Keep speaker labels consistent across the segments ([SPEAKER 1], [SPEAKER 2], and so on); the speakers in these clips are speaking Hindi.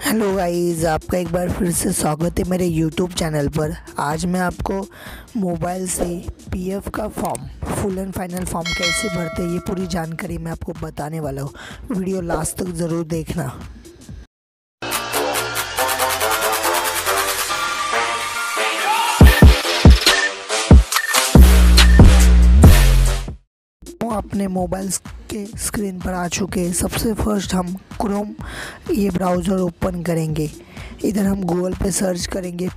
[SPEAKER 1] हेलो गाइस, आपका एक बार फिर से स्वागत है मेरे यूट्यूब चैनल पर। आज मैं आपको मोबाइल से पीएफ का form full and final form कैसे भरते हैं ये पूरी जानकारी मैं आपको बताने वाला हूँ। वीडियो लास्ट तक ज़रूर देखना। अपने मोबाइल के स्क्रीन पर आ चुके हैं। सबसे फर्स्ट हम क्रोम ये ब्राउज़र ओपन करेंगे। इधर हम गूगल पे सर्च करेंगे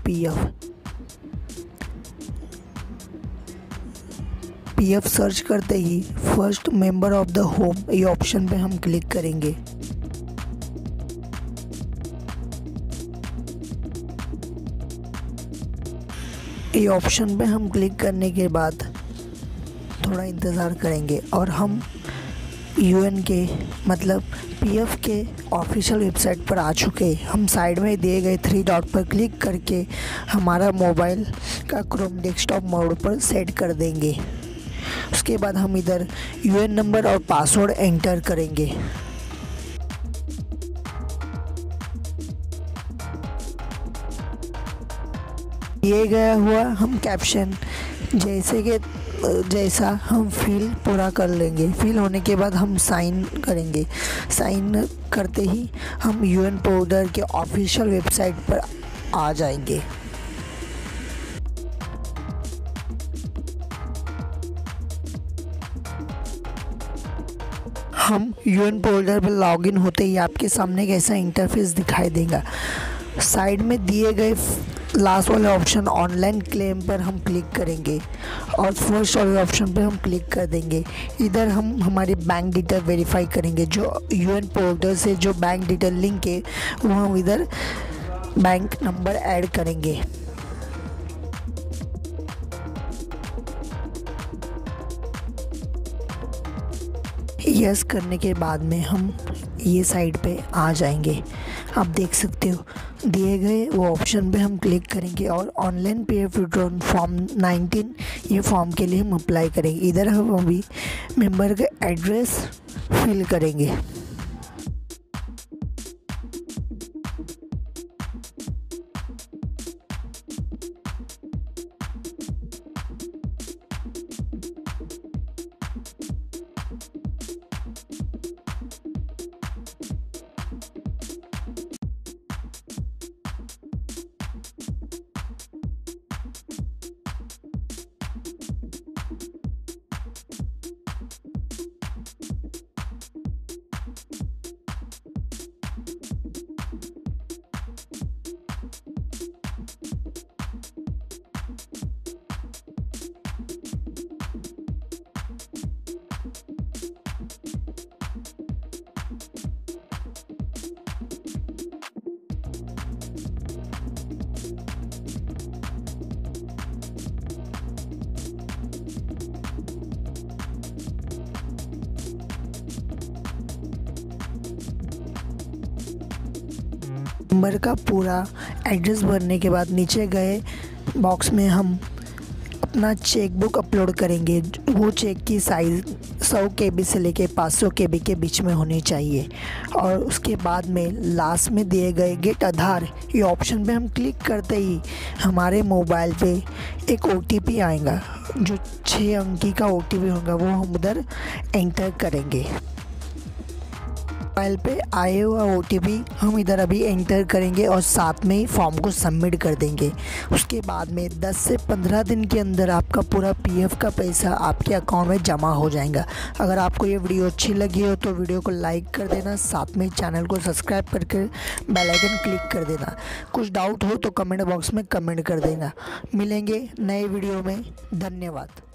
[SPEAKER 1] पीएफ सर्च करते ही first member of the home ये ऑप्शन पे हम क्लिक करेंगे। ये ऑप्शन पे हम क्लिक करने के बाद थोड़ा इंतज़ार करेंगे और हम यूएन के मतलब पीएफ के ऑफिशियल वेबसाइट पर आ चुके हैं। हम साइड में दिए गए 3 डॉट पर क्लिक करके हमारा मोबाइल का क्रोम डेस्कटॉप मोड पर सेट कर देंगे। उसके बाद हम इधर यूएन नंबर और पासवर्ड एंटर करेंगे। दिए गया हुआ हम कैप्शन जैसा हम फिल पूरा कर लेंगे। फिल होने के बाद हम साइन करेंगे। साइन करते ही हम यूएन पोर्टल के ऑफिशियल वेबसाइट पर आ जाएंगे। हम यूएन पोर्टल पर लॉगिन होते ही आपके सामने कैसा इंटरफेस दिखाई देगा। साइड में दिए गए लास्ट वाले ऑप्शन ऑनलाइन क्लेम पर हम क्लिक करेंगे और फर्स्ट वाले ऑप्शन पर हम क्लिक कर देंगे। इधर हम हमारी बैंक डिटेल वेरीफाई करेंगे। जो यूएन पोर्टल से जो बैंक डिटेल लिंक है वो हम इधर बैंक नंबर ऐड करेंगे। यस करने के बाद में हम ये साइड पे आ जाएंगे। आप देख सकते हो दिए गए वो ऑप्शन पे हम क्लिक करेंगे और ऑनलाइन पीएफ विड्रॉल फॉर्म 19 ये फॉर्म के लिए हम अप्लाई करेंगे। इधर हम अभी मेंबर का एड्रेस फिल करेंगे। नंबर का पूरा एड्रेस भरने के बाद नीचे गए बॉक्स में हम अपना चेक बुक अपलोड करेंगे। वो चेक की साइज़ 100 KB से लेके 500 KB के बीच में होनी चाहिए। और उसके बाद में लास्ट में दिए गए गेट आधार ये ऑप्शन पे हम क्लिक करते ही हमारे मोबाइल पे एक OTP आएगा। जो 6 अंकी का OTP होगा वो हम उधर एंटर करेंगे। मोबाइल पे आए हुआ OTP हम इधर अभी एंटर करेंगे और साथ में ही फॉर्म को सबमिट कर देंगे। उसके बाद में 10 से 15 दिन के अंदर आपका पूरा पीएफ का पैसा आपके अकाउंट में जमा हो जाएगा। अगर आपको ये वीडियो अच्छी लगी हो तो वीडियो को लाइक कर देना, साथ में चैनल को सब्सक्राइब करके बेल आइकन क्लिक कर देना। कुछ डाउट हो तो कमेंट बॉक्स में कमेंट कर देना। मिलेंगे नए वीडियो में। धन्यवाद।